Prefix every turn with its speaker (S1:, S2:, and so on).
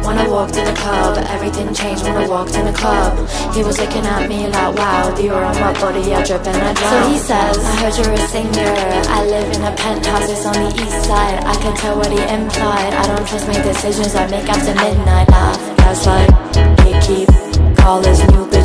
S1: When I walked in the club, everything changed when I walked in the club. He was looking at me like, wow, the aura on my body, I drip and I drown. So he says, I heard you're a singer, I live in a penthouse, it's on the east side. I could tell what he implied, I don't trust my decisions I make after midnight. Laugh, gaslight, gatekeep, call his new